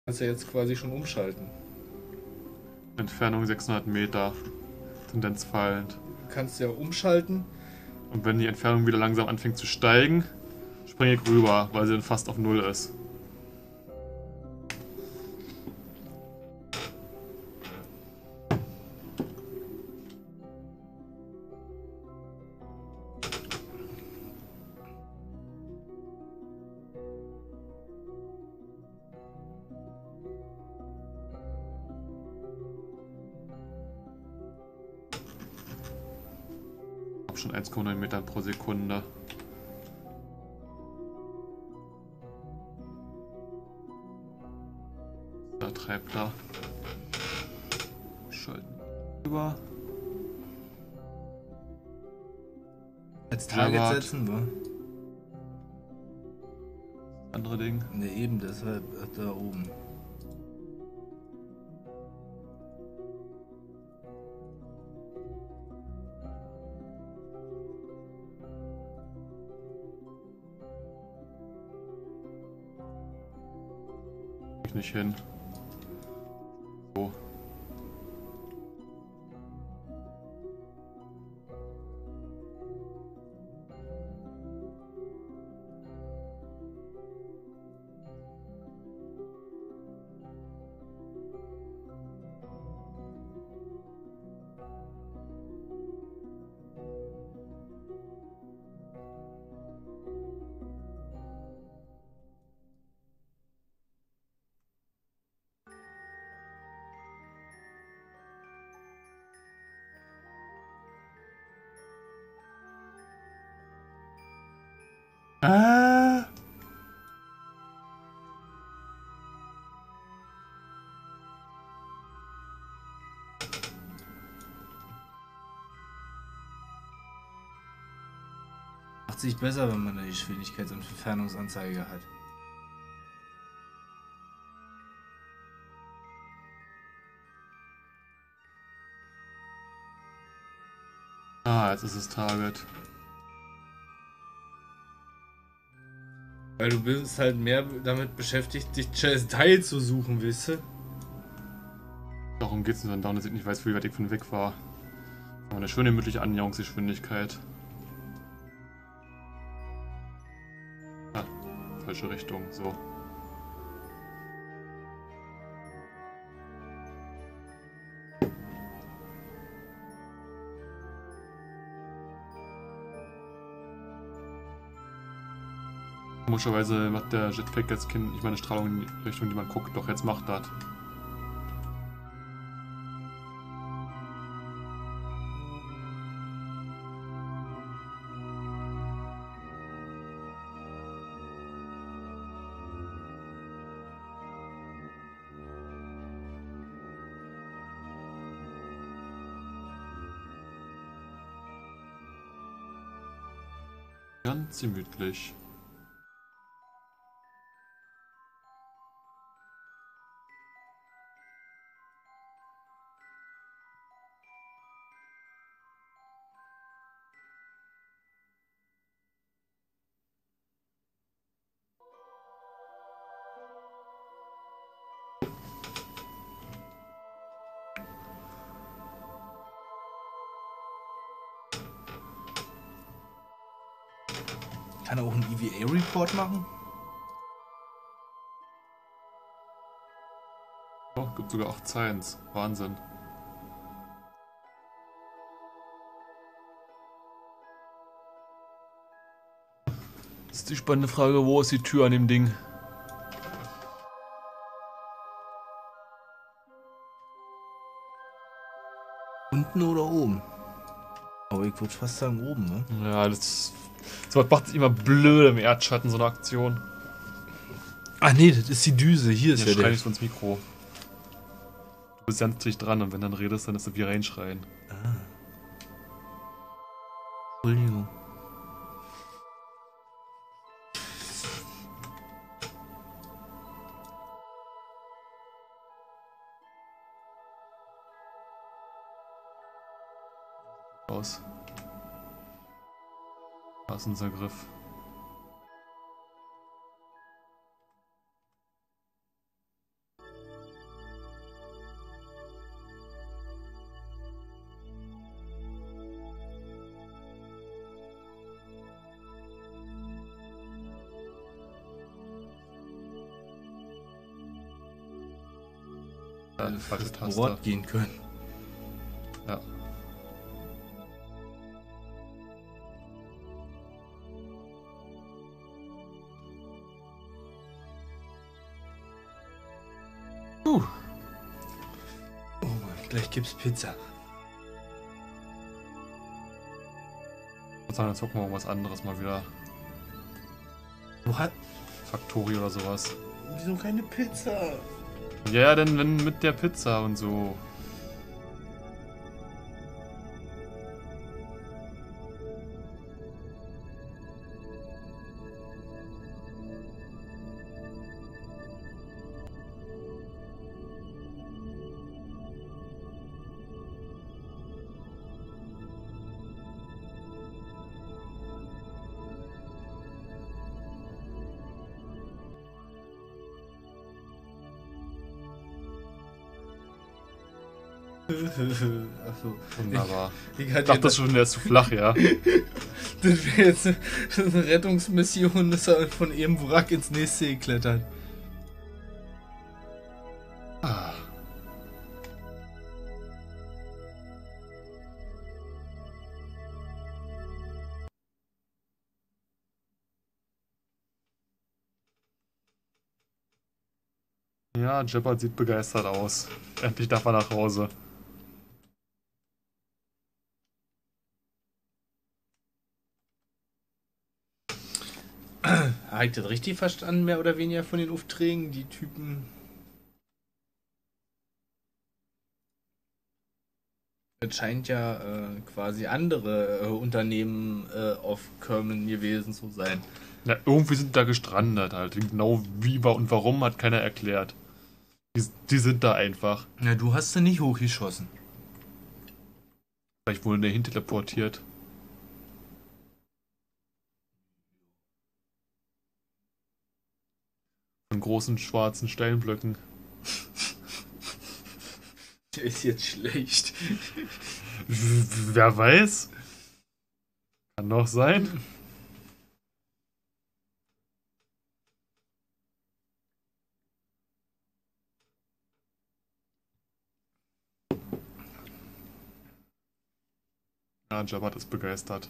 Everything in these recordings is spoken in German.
Kannst ja jetzt quasi schon umschalten. Entfernung 600 Meter. Tendenz fallend. Kannst ja umschalten. Und wenn die Entfernung wieder langsam anfängt zu steigen, springe ich rüber, weil sie dann fast auf Null ist. Ich hab schon 1,9 Meter pro Sekunde. Da treibt er. Schalten rüber. Als Target Jabbat. setzen, wa? Andere Ding. Ne, eben, deshalb da oben. Ich nicht hin. So. Ah! Macht sich besser, wenn man eine Geschwindigkeits- und Entfernungsanzeige hat. Ah, jetzt ist es Target. Weil du bist halt mehr damit beschäftigt, dich das Teil zu suchen, weißt du? Darum geht es nur dann, dass ich nicht weiß, wie weit ich von weg war. Aber eine schöne mögliche Annäherungsgeschwindigkeit. Ah, falsche Richtung, so. Komischerweise macht der Jetpack jetzt nicht meine Strahlung in die Richtung, die man guckt, doch jetzt macht das. Ganz gemütlich. Kann er auch einen EVA-Report machen? Oh, gibt sogar 8 Science. Wahnsinn. Das ist die spannende Frage, wo ist die Tür an dem Ding? Unten oder oben? Aber ich würde fast sagen oben, ne? Ja, das macht es immer blöd im Erdschatten, so eine Aktion. Ach nee, das ist die Düse. Hier ist Ja, ja schrei der. nicht so ins Mikro. Du bist ganz dicht dran und wenn dann redest, dann ist das wie reinschreien. Entschuldigung. Aus. Da ist unser Griff. falsche Taste. Wort gehen können. Ja. Oh Mann, gleich gibt's Pizza. Dann zocken wir mal was anderes mal wieder. What? Factory oder sowas. Wieso keine Pizza? Ja, denn wenn mit der Pizza und so. Achso. Wunderbar. Ich Ich dachte das schon, der ist zu flach, ja. Das wäre jetzt eine Rettungsmission, dass er von eben Wrack ins nächste geklettert. Ah. Ja, Shepard sieht begeistert aus. Endlich darf er nach Hause. Habe ich das richtig verstanden, mehr oder weniger von den Aufträgen? Die Typen. Es scheint ja quasi andere Unternehmen auf Kerman gewesen zu sein. Ja, irgendwie sind da gestrandet halt. Genau wie und warum hat keiner erklärt. Die sind da einfach. Na, du hast sie nicht hochgeschossen. Vielleicht wurden dahin teleportiert. Von großen schwarzen Steinblöcken. Der ist jetzt schlecht. Wer weiß? Kann doch sein. Ja, Jabbat ist begeistert.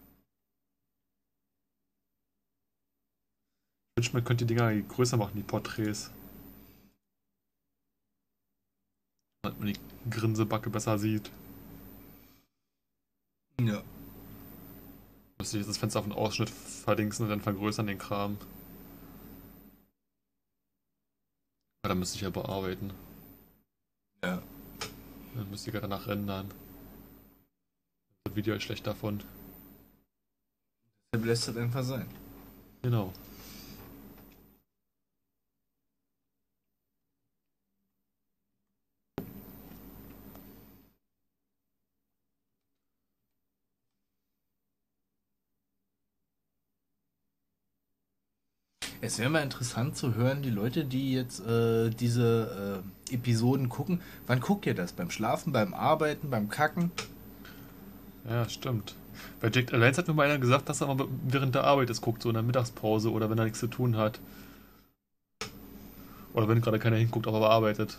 Ich wünsche, man könnte die Dinger größer machen, die Porträts. Damit man die Grinsebacke besser sieht. Ja. Müsste ich jetzt das Fenster auf den Ausschnitt verdingsen und dann vergrößern den Kram. Ja, dann müsste ich ja bearbeiten. Ja. Dann müsste ich ja danach rendern. Das Video ist schlecht davon. Der lässt das einfach sein. Genau. Es wäre mal interessant zu hören, die Leute, die jetzt diese Episoden gucken, wann guckt ihr das? Beim Schlafen, beim Arbeiten, beim Kacken? Ja, stimmt. Bei Jack Alliance hat mir mal einer gesagt, dass er mal während der Arbeit es guckt, so in der Mittagspause oder wenn er nichts zu tun hat. Oder wenn gerade keiner hinguckt, aber arbeitet.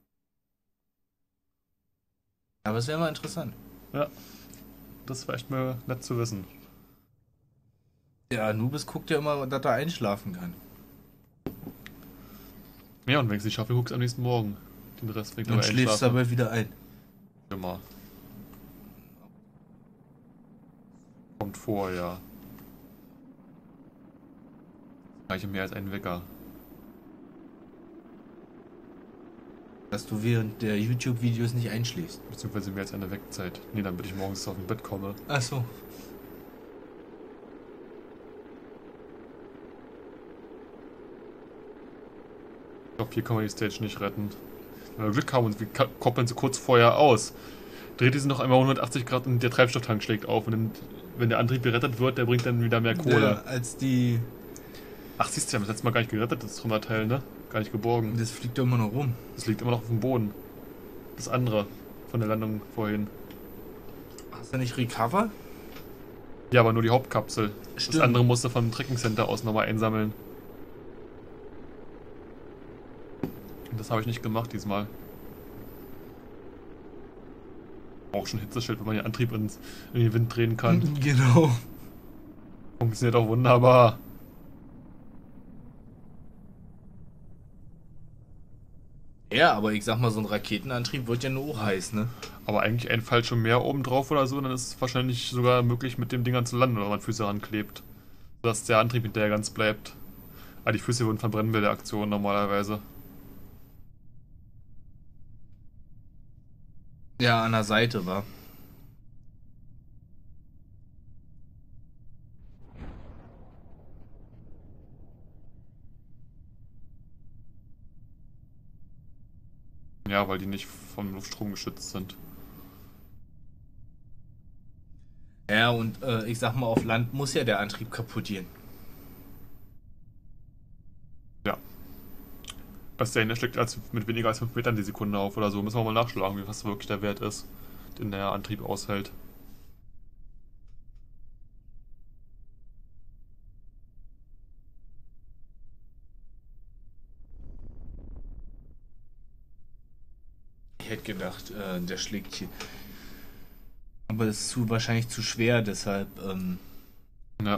Aber es wäre mal interessant. Ja, das war echt mal nett zu wissen. Ja, Anubis guckt ja immer, dass er einschlafen kann. Ja, und wenn ich es nicht schaffe, guckst du am nächsten Morgen. Den Rest bringt Und schläfst dabei wieder ein. Immer. Kommt vor, ja. Reiche mehr als einen Wecker. Dass du während der YouTube-Videos nicht einschläfst. Beziehungsweise mehr als eine Weckzeit. Nee, damit ich morgens auf dem Bett komme. Ach so. Ich glaube, hier kann man die Stage nicht retten. Wenn wir Glück haben und wir koppeln sie kurz vorher aus. Dreht die sie noch einmal 180 Grad und der Treibstofftank schlägt auf. Und dann, wenn der Antrieb gerettet wird, der bringt dann wieder mehr Kohle. Ja, als die... Ach, siehst du, wir haben das letzte Mal gar nicht gerettet, das Trümmerteil, ne? Gar nicht geborgen. Das fliegt doch immer noch rum. Das liegt immer noch auf dem Boden. Das andere von der Landung vorhin. Hast du nicht Recover? Ja, aber nur die Hauptkapsel. Stimmt. Das andere musste vom Tracking Center aus nochmal einsammeln. Und das habe ich nicht gemacht diesmal. Auch schon Hitzeschild, wenn man den Antrieb in den Wind drehen kann. Genau. Funktioniert auch wunderbar. Ja, aber ich sag mal, so ein Raketenantrieb wird ja nur heiß, ne? Aber eigentlich ein Fallschirmmeer oben drauf oder so, dann ist es wahrscheinlich sogar möglich, mit dem Ding an zu landen, wenn man Füße ranklebt. Sodass der Antrieb hinterher ganz bleibt. Aber die Füße würden verbrennen bei der Aktion normalerweise. Ja, an der Seite war. Ja, weil die nicht vom Luftstrom geschützt sind. Ja, und ich sag mal, auf Land muss ja der Antrieb kaputt gehen. Ja. Was der Händler schlägt als mit weniger als 5 Metern die Sekunde auf oder so. Müssen wir mal nachschlagen, wie was wirklich der Wert ist, den der Antrieb aushält. Ich hätte gedacht, der schlägt hier. Aber das ist wahrscheinlich zu schwer, deshalb. Ja.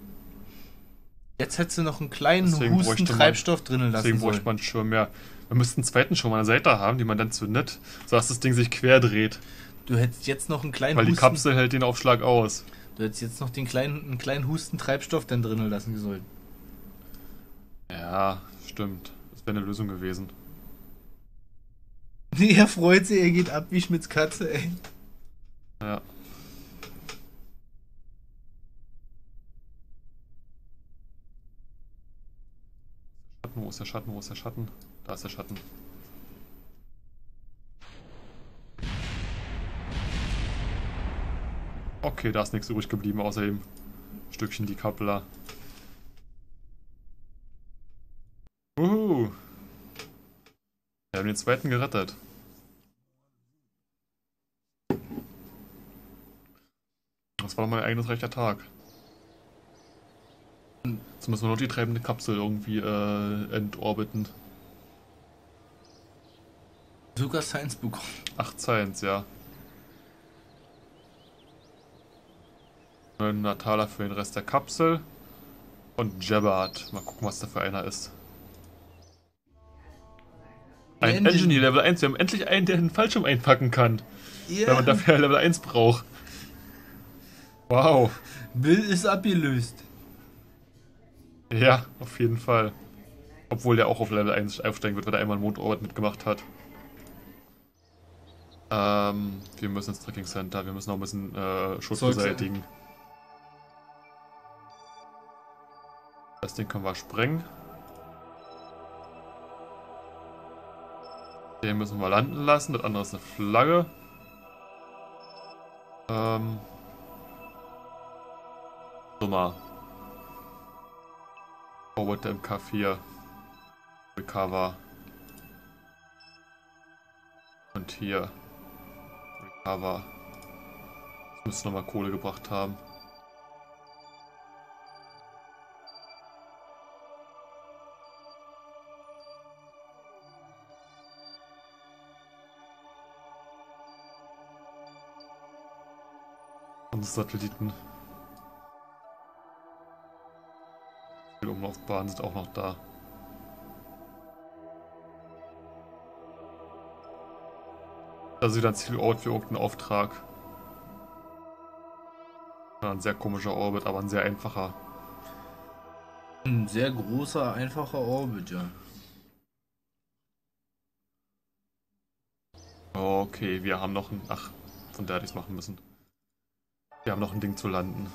Jetzt hättest du noch einen kleinen Deswegen Husten bräuchte man- Treibstoff drinnen lassen Deswegen sollen. bräuchte man einen Schirm mehr. Wir müssten einen zweiten Schirm an der Seite haben, den man dann zündet, sodass das Ding sich quer dreht. Du hättest jetzt noch einen kleinen Weil die Husten. Kapsel hält den Aufschlag aus. Du hättest jetzt noch einen kleinen Husten Treibstoff dann drinnen lassen sollen. Ja, stimmt. Das wäre eine Lösung gewesen. Er freut sich, er geht ab wie Schmitz Katze, ey. Ja. Schatten, wo ist der Schatten? Wo ist der Schatten? Da ist der Schatten. Okay, da ist nichts übrig geblieben, außer dem Stückchen Decoupler. Wir haben den zweiten gerettet. Das war doch mein eigenes rechter Tag. Jetzt müssen wir noch die treibende Kapsel irgendwie entorbiten. Sogar Science bekommen. 8 Science, ja. 900 Taler für den Rest der Kapsel. Und Jabbard. Mal gucken, was da für einer ist. Ein Engineer Level 1. Wir haben endlich einen, der den Fallschirm einpacken kann. Ja. Weil man dafür Level 1 braucht. Wow. Bill ist abgelöst. Ja, auf jeden Fall. Obwohl der auch auf Level 1 aufsteigen wird, weil er einmal einen Mondorbit mitgemacht hat. Wir müssen ins Tracking Center. Wir müssen noch ein bisschen Schutz beseitigen. Das Ding können wir sprengen. Den müssen wir landen lassen. Das andere ist eine Flagge. Nummer. Forward MK4. Recover. Und hier. Recover. Das müsste nochmal Kohle gebracht haben. Unsere Satelliten. Die Umlaufbahnen sind auch noch da. Das ist wieder ein Zielort für irgendeinen Auftrag. Ja, ein sehr komischer Orbit, aber ein sehr einfacher. Ein sehr großer, einfacher Orbit, ja. Okay, wir haben noch ein... Ach, von der hätte ich es machen müssen. Wir haben noch ein Ding zu landen.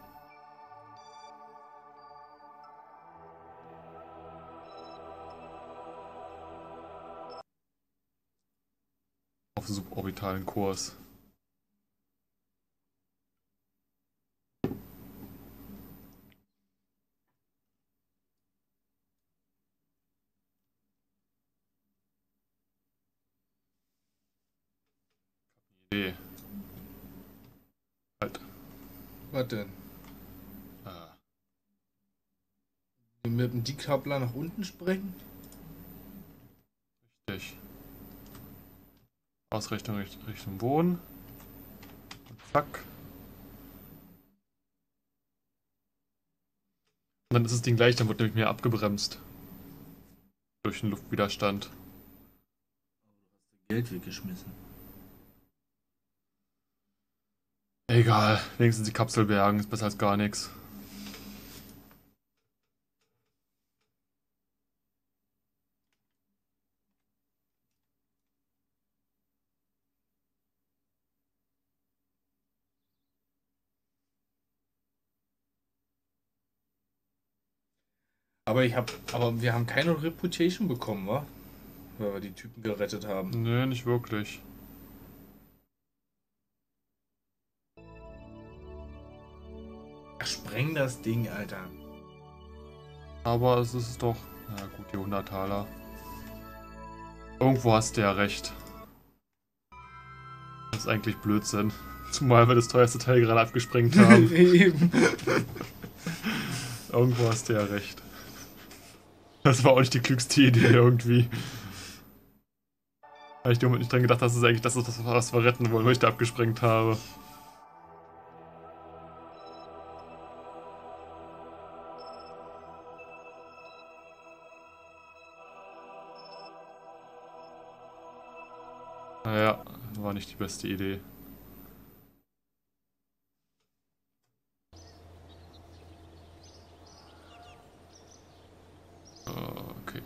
Auf suborbitalen Kurs. Idee. Halt. Was denn? Ah. Mit dem Decoupler nach unten springen? Richtig. Ausrichtung Richtung Boden. Zack. Und dann ist das Ding gleich, dann wird nämlich mehr abgebremst. Durch den Luftwiderstand. Geld weggeschmissen. Egal, wenigstens die Kapsel bergen, ist besser als gar nichts. Aber wir haben keine Reputation bekommen, wa? Weil wir die Typen gerettet haben. Nee, nicht wirklich. Ach, spreng das Ding, Alter. Aber es ist doch... Na gut, die 100 Taler. Irgendwo hast du ja recht. Das ist eigentlich Blödsinn. Zumal wir das teuerste Teil gerade abgesprengt haben. Eben. Irgendwo hast du ja recht. Das war auch nicht die klügste Idee irgendwie. Habe ich dir nicht dran gedacht, dass es eigentlich das ist, was wir retten wollen, weil ich da abgesprengt habe. Naja, war nicht die beste Idee. Okay.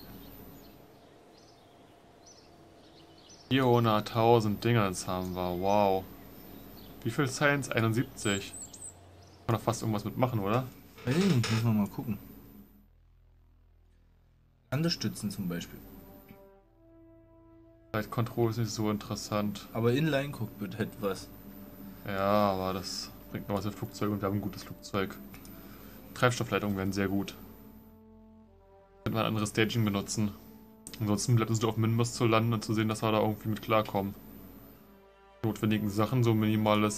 400.000 Dingens haben wir, wow. Wie viel Science? 71. Kann man doch fast irgendwas mitmachen, oder? Weiß ich nicht, müssen wir mal gucken. Landestützen zum Beispiel. Flight Control ist nicht so interessant. Aber Inline-Cockpit hätte was. Ja, aber das bringt noch was mit Flugzeug und wir haben ein gutes Flugzeug. Treibstoffleitungen wären sehr gut. Könnte man ein anderes Staging benutzen. Ansonsten bleibt es nur auf Minmus zu landen und zu sehen, dass wir da irgendwie mit klarkommen. Notwendigen Sachen, so minimales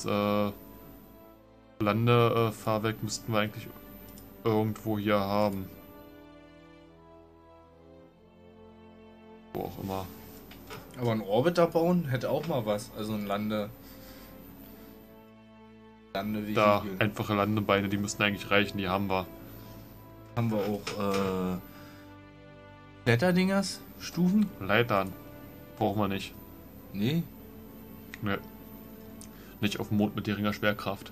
Landefahrwerk müssten wir eigentlich irgendwo hier haben. Wo auch immer. Aber ein Orbiter bauen hätte auch mal was. Also ein Landevehikel. Da, einfache Landebeine, die müssten eigentlich reichen, die haben wir. Haben wir auch Kletterdingers? Stufen? Leitern. Brauchen wir nicht. Nee. Nee. Nicht auf dem Mond mit geringer Schwerkraft.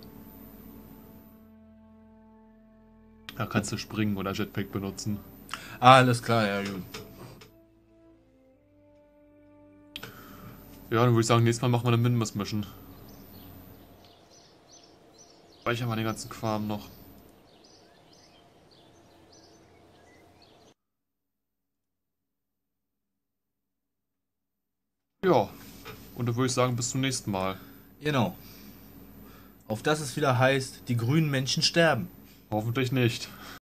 Da kannst du springen oder Jetpack benutzen. Ah, alles klar, ja gut. Ja, dann würde ich sagen, nächstes Mal machen wir eine Minmus-Mission. Speichern wir den ganzen Kram noch. Ja, und dann würde ich sagen, bis zum nächsten Mal. Genau. Auf das es wieder heißt, die grünen Menschen sterben. Hoffentlich nicht.